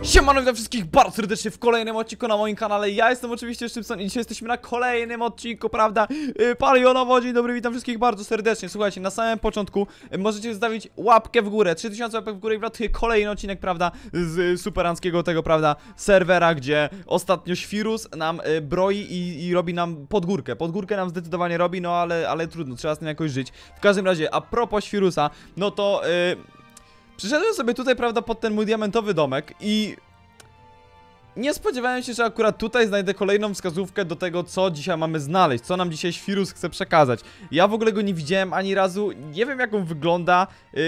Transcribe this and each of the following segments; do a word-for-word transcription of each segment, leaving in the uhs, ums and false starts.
Siemano, witam wszystkich bardzo serdecznie w kolejnym odcinku na moim kanale. Ja jestem oczywiście Szczypson i dzisiaj jesteśmy na kolejnym odcinku, prawda? Yy, Palionowo, dzień dobry, witam wszystkich bardzo serdecznie. Słuchajcie, na samym początku yy, możecie zostawić łapkę w górę, trzy tysiące łapek w górę i wlatuje kolejny odcinek, prawda? Z yy, superanckiego tego, prawda? Serwera, gdzie ostatnio Świrus nam yy, broi i, i robi nam podgórkę. Podgórkę nam zdecydowanie robi, no ale, ale trudno, trzeba z tym jakoś żyć. W każdym razie, a propos Świrusa, no to... Yy, Przyszedłem sobie tutaj, prawda, pod ten mój diamentowy domek i nie spodziewałem się, że akurat tutaj znajdę kolejną wskazówkę do tego, co dzisiaj mamy znaleźć, co nam dzisiaj Świrus chce przekazać. Ja w ogóle go nie widziałem ani razu, nie wiem jak on wygląda, yy,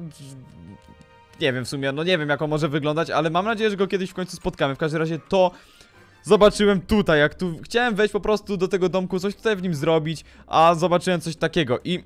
nie wiem w sumie, no nie wiem jak on może wyglądać, ale mam nadzieję, że go kiedyś w końcu spotkamy. W każdym razie to zobaczyłem tutaj, jak tu chciałem wejść po prostu do tego domku, coś tutaj w nim zrobić, a zobaczyłem coś takiego i...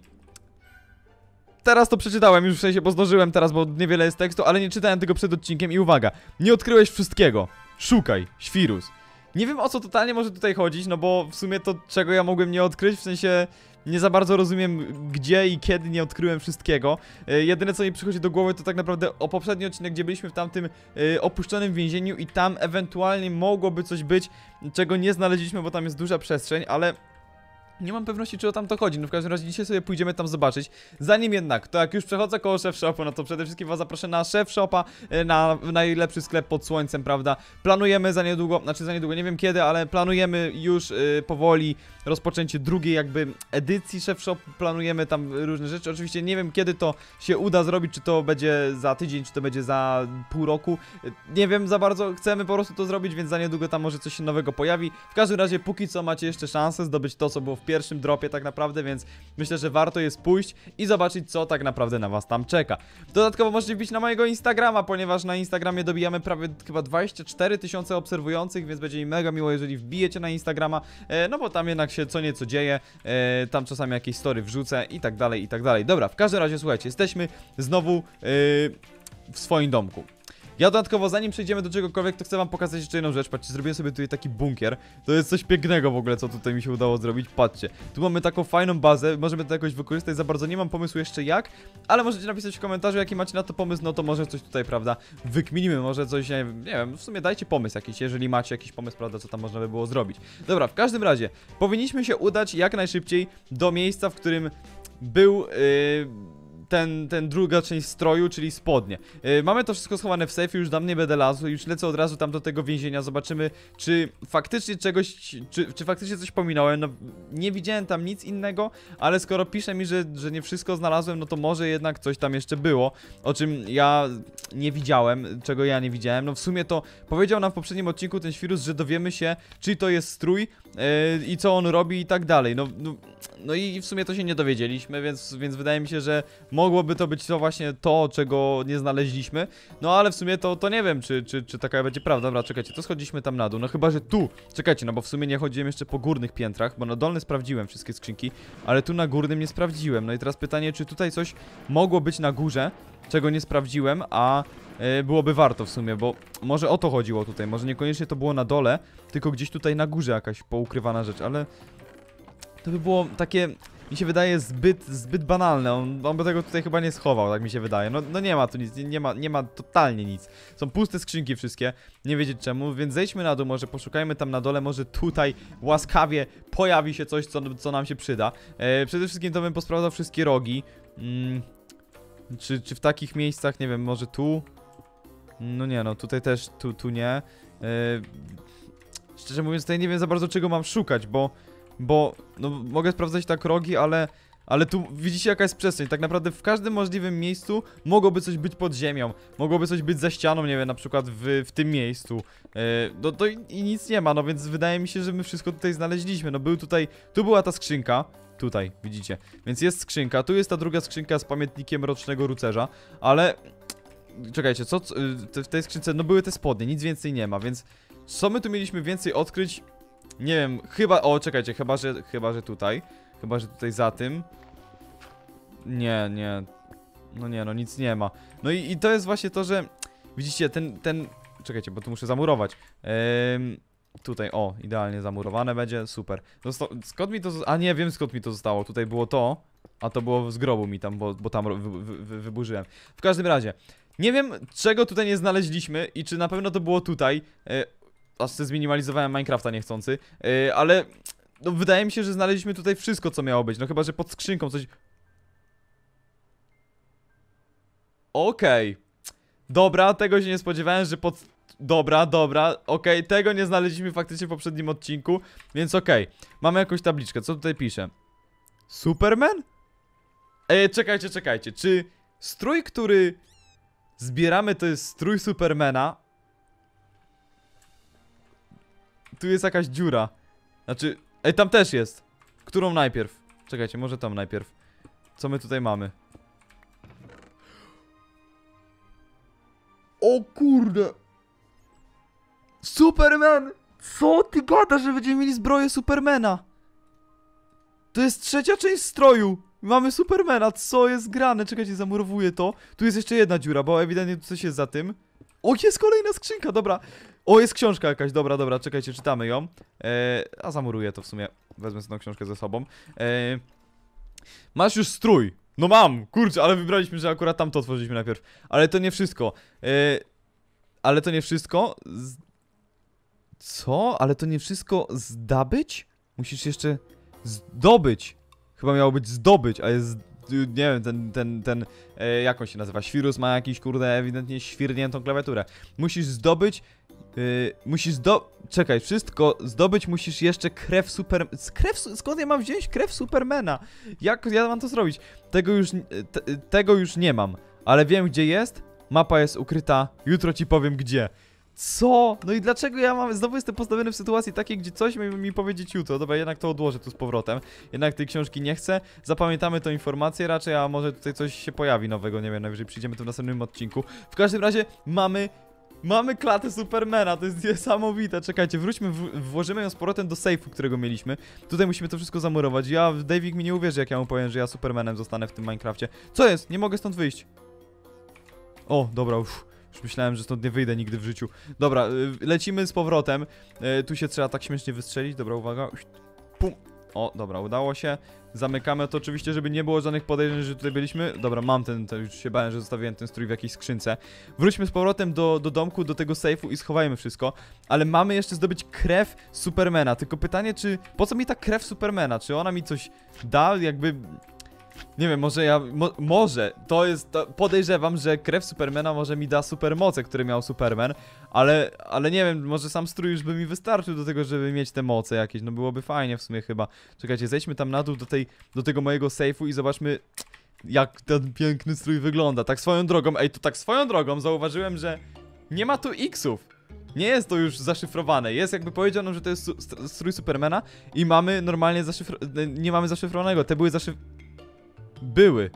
Teraz to przeczytałem już w sensie, bo zdążyłem teraz, bo niewiele jest tekstu, ale nie czytałem tego przed odcinkiem i uwaga, nie odkryłeś wszystkiego. Szukaj, Świrus. Nie wiem o co totalnie może tutaj chodzić, no bo w sumie to czego ja mogłem nie odkryć, w sensie nie za bardzo rozumiem gdzie i kiedy nie odkryłem wszystkiego. Yy, jedyne co mi przychodzi do głowy to tak naprawdę o poprzedni odcinek, gdzie byliśmy w tamtym yy, opuszczonym więzieniu i tam ewentualnie mogłoby coś być, czego nie znaleźliśmy, bo tam jest duża przestrzeń, ale... Nie mam pewności, czy o tam to chodzi, no w każdym razie dzisiaj sobie pójdziemy tam zobaczyć. Zanim jednak, to jak już przechodzę koło Chef Shopu, no to przede wszystkim was zaproszę na Chef Shopa, na najlepszy sklep pod słońcem, prawda? Planujemy za niedługo, znaczy za niedługo, nie wiem kiedy, ale planujemy już yy, powoli rozpoczęcie drugiej jakby edycji Chef Shop. Planujemy tam różne rzeczy, oczywiście nie wiem kiedy to się uda zrobić, czy to będzie za tydzień, czy to będzie za pół roku. Nie wiem za bardzo, chcemy po prostu to zrobić, więc za niedługo tam może coś się nowego pojawi. W każdym razie póki co macie jeszcze szansę zdobyć to, co było w pierwszym dropie tak naprawdę, więc myślę, że warto jest pójść i zobaczyć, co tak naprawdę na was tam czeka. Dodatkowo możecie wbić na mojego Instagrama, ponieważ na Instagramie dobijamy prawie chyba dwadzieścia cztery tysiące obserwujących, więc będzie mi mega miło, jeżeli wbijecie na Instagrama, e, no bo tam jednak się co nieco dzieje, e, tam czasami jakieś story wrzucę i tak dalej, i tak dalej. Dobra, w każdym razie słuchajcie, jesteśmy znowu e, w swoim domku. Ja dodatkowo, zanim przejdziemy do czegokolwiek, to chcę wam pokazać jeszcze jedną rzecz. Patrzcie, zrobiłem sobie tutaj taki bunkier. To jest coś pięknego w ogóle, co tutaj mi się udało zrobić. Patrzcie, tu mamy taką fajną bazę, możemy to jakoś wykorzystać, za bardzo nie mam pomysłu jeszcze jak, ale możecie napisać w komentarzu, jaki macie na to pomysł, no to może coś tutaj, prawda, wykminimy, może coś, nie wiem, nie wiem, w sumie dajcie pomysł jakiś, jeżeli macie jakiś pomysł, prawda, co tam można by było zrobić. Dobra, w każdym razie, powinniśmy się udać jak najszybciej do miejsca, w którym był... Yy... Ten, ten druga część stroju, czyli spodnie. Yy, mamy to wszystko schowane w sejfie, już dam nie będę lazł, już lecę od razu tam do tego więzienia, zobaczymy, czy faktycznie czegoś, czy, czy faktycznie coś pominąłem. No, nie widziałem tam nic innego, ale skoro pisze mi, że, że nie wszystko znalazłem, no to może jednak coś tam jeszcze było, o czym ja nie widziałem, czego ja nie widziałem. No w sumie to powiedział nam w poprzednim odcinku ten Świrus, że dowiemy się, czy to jest strój yy, i co on robi i tak dalej. No, no, no i w sumie to się nie dowiedzieliśmy, więc, więc wydaje mi się, że mogłoby to być to właśnie to, czego nie znaleźliśmy. No ale w sumie to, to nie wiem, czy, czy, czy taka będzie prawda. Dobra, czekajcie, to schodziliśmy tam na dół. No chyba, że tu. Czekajcie, no bo w sumie nie chodziłem jeszcze po górnych piętrach, bo na dolny sprawdziłem wszystkie skrzynki, ale tu na górnym nie sprawdziłem. No i teraz pytanie, czy tutaj coś mogło być na górze, czego nie sprawdziłem, a yy, byłoby warto w sumie, bo może o to chodziło tutaj. Może niekoniecznie to było na dole, tylko gdzieś tutaj na górze jakaś poukrywana rzecz, ale to by było takie... Mi się wydaje zbyt, zbyt banalne, on, on by tego tutaj chyba nie schował, tak mi się wydaje. No, no nie ma tu nic, nie, nie ma, nie ma totalnie nic. Są puste skrzynki wszystkie, nie wiedzieć czemu, więc zejdźmy na dół, może poszukajmy tam na dole, może tutaj łaskawie pojawi się coś, co, co nam się przyda. E, przede wszystkim to bym posprawdzał wszystkie rogi. Mm, czy, czy w takich miejscach, nie wiem, może tu? No nie, no tutaj też, tu, tu nie. E, szczerze mówiąc, tutaj nie wiem za bardzo czego mam szukać, bo... Bo, no, mogę sprawdzać tak rogi, ale... Ale tu widzicie jaka jest przestrzeń, tak naprawdę w każdym możliwym miejscu mogłoby coś być pod ziemią. Mogłoby coś być za ścianą, nie wiem, na przykład w, w tym miejscu. Yy, no to i, i nic nie ma, no więc wydaje mi się, że my wszystko tutaj znaleźliśmy. No był tutaj, tu była ta skrzynka. Tutaj, widzicie. Więc jest skrzynka, tu jest ta druga skrzynka z pamiętnikiem Mrocznego Rycerza. Ale... Czekajcie, co w tej skrzynce, no były te spodnie, nic więcej nie ma, więc... Co my tu mieliśmy więcej odkryć? Nie wiem, chyba, o czekajcie, chyba, że, chyba, że tutaj Chyba, że tutaj za tym Nie, nie No nie, no nic nie ma. No i, i to jest właśnie to, że widzicie, ten, ten czekajcie, bo tu muszę zamurować ehm, tutaj, o, idealnie zamurowane będzie, super. Zosta skąd mi to, a nie, wiem skąd mi to zostało, tutaj było to, a to było z grobu mi tam, bo, bo tam wy, wy, wy, wyburzyłem. W każdym razie, Nie wiem, czego tutaj nie znaleźliśmy i czy na pewno to było tutaj. E, aż sobie zminimalizowałem Minecrafta niechcący, e, ale no, wydaje mi się, że znaleźliśmy tutaj wszystko, co miało być. No chyba, że pod skrzynką coś... Okej. Okay. Dobra, tego się nie spodziewałem, że pod... Dobra, dobra, okej, okay. Tego nie znaleźliśmy faktycznie w poprzednim odcinku, więc okej. Okay. Mamy jakąś tabliczkę, co tutaj pisze? Superman? Ej, czekajcie, czekajcie, czy strój, który zbieramy, to jest strój Supermana? Tu jest jakaś dziura. Znaczy, ej, tam też jest. Którą najpierw? Czekajcie, może tam najpierw. Co my tutaj mamy? O kurde! Superman! Co ty gadasz, że będziemy mieli zbroję Supermana? To jest trzecia część stroju. Mamy Supermana, co jest grane? Czekajcie, zamurowuję to. Tu jest jeszcze jedna dziura, bo ewidentnie tu coś jest za tym. O, jest kolejna skrzynka, dobra. O, jest książka jakaś, dobra, dobra, czekajcie, czytamy ją. Eee, a zamuruję to w sumie. Wezmę sobie tą książkę ze sobą. Eee, masz już strój. No mam, kurczę, ale wybraliśmy, że akurat tamto otworzyliśmy najpierw. Ale to nie wszystko. Eee, ale to nie wszystko. Z... Co? Ale to nie wszystko zdobyć? Musisz jeszcze zdobyć. Chyba miało być zdobyć, a jest... Nie wiem, ten, ten, ten... E, jak on się nazywa? Świrus ma jakiś, kurde, ewidentnie świrniętą klawiaturę. Musisz zdobyć... Yy, musisz zdo... Czekaj, wszystko zdobyć musisz jeszcze krew super... Krew... Skąd ja mam wziąć krew Supermana? Jak ja mam to zrobić? Tego już... Te, tego już nie mam. Ale wiem, gdzie jest. Mapa jest ukryta. Jutro ci powiem, gdzie. Co? No i dlaczego ja mam... Znowu jestem postawiony w sytuacji takiej, gdzie coś mi, mi powiedzieć jutro. Dobra, jednak to odłożę tu z powrotem. Jednak tej książki nie chcę. Zapamiętamy tą informację raczej, a może tutaj coś się pojawi nowego, nie wiem, najwyżej przyjdziemy tu w następnym odcinku. W każdym razie mamy... Mamy klatę Supermana, to jest niesamowite. Czekajcie, wróćmy, w, włożymy ją z powrotem do sejfu, którego mieliśmy. Tutaj musimy to wszystko zamurować. Ja, Davik mi nie uwierzy, jak ja mu powiem, że ja Supermanem zostanę w tym Minecrafcie. Co jest? Nie mogę stąd wyjść. O, dobra, uff. Już myślałem, że stąd nie wyjdę nigdy w życiu. Dobra, lecimy z powrotem. E, tu się trzeba tak śmiesznie wystrzelić. Dobra, uwaga. Pum. O, dobra, udało się. Zamykamy to oczywiście, żeby nie było żadnych podejrzeń, że tutaj byliśmy. Dobra, mam ten, ten, już się bałem, że zostawiłem ten strój w jakiejś skrzynce. Wróćmy z powrotem do, do domku, do tego sejfu i schowajmy wszystko. Ale mamy jeszcze zdobyć krew Supermana. Tylko pytanie, czy... Po co mi ta krew Supermana? Czy ona mi coś da? Jakby... Nie wiem, może ja... Mo, może, to jest... To podejrzewam, że krew Supermana może mi da supermoce, które miał Superman. Ale, ale nie wiem, może sam strój już by mi wystarczył do tego, żeby mieć te moce jakieś. No byłoby fajnie w sumie chyba. Czekajcie, zejdźmy tam na dół do, tej, do tego mojego sejfu i zobaczmy, jak ten piękny strój wygląda. Tak swoją drogą, ej, to tak swoją drogą zauważyłem, że nie ma tu X-ów. Nie jest to już zaszyfrowane. Jest jakby powiedziano, że to jest strój Supermana i mamy normalnie zaszyfrowanego. Nie mamy zaszyfrowanego. Te były zaszyfrowane. Były.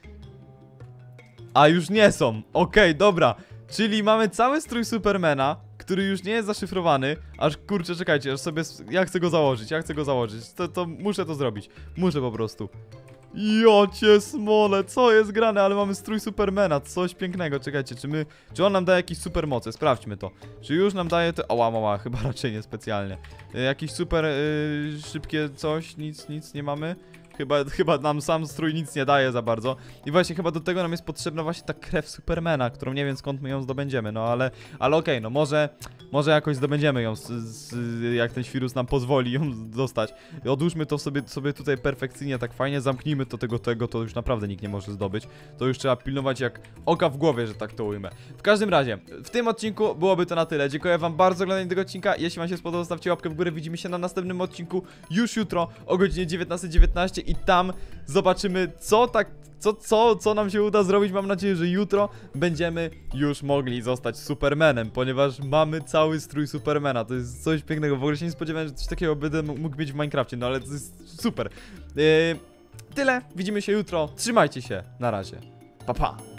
A już nie są. Okej, okay, dobra. Czyli mamy cały strój Supermana, który już nie jest zaszyfrowany. Aż kurczę, czekajcie, aż sobie... Ja chcę go założyć, ja chcę go założyć. To, to muszę to zrobić. Muszę po prostu. Jocie smole, co jest grane? Ale mamy strój Supermana, coś pięknego. Czekajcie, czy my... Czy on nam daje jakieś super moce? Sprawdźmy to. Czy już nam daje to... Oła, mała, chyba raczej nie specjalnie. Y, jakieś super y, szybkie coś? Nic, nic nie mamy? Chyba, chyba nam sam strój nic nie daje za bardzo. I właśnie chyba do tego nam jest potrzebna właśnie ta krew Supermana, którą nie wiem skąd my ją zdobędziemy, no ale... Ale okej, okay, no może... Może jakoś zdobędziemy ją, z, z, jak ten świrus nam pozwoli ją dostać. Odłóżmy to sobie, sobie tutaj perfekcyjnie, tak fajnie, zamknijmy to tego, tego, to już naprawdę nikt nie może zdobyć. To już trzeba pilnować jak oka w głowie, że tak to ujmę. W każdym razie, w tym odcinku byłoby to na tyle. Dziękuję wam bardzo za oglądanie tego odcinka. Jeśli wam się spodobał, zostawcie łapkę w górę. Widzimy się na następnym odcinku już jutro o godzinie dziewiętnastej dziewiętnaście i tam zobaczymy, co tak... Co, co, co nam się uda zrobić. Mam nadzieję, że jutro będziemy już mogli zostać Supermanem, ponieważ mamy cały strój Supermana. To jest coś pięknego. W ogóle się nie spodziewałem, że coś takiego będę mógł mieć w Minecrafcie, no ale to jest super. Yy, tyle. Widzimy się jutro. Trzymajcie się. Na razie. Pa, pa.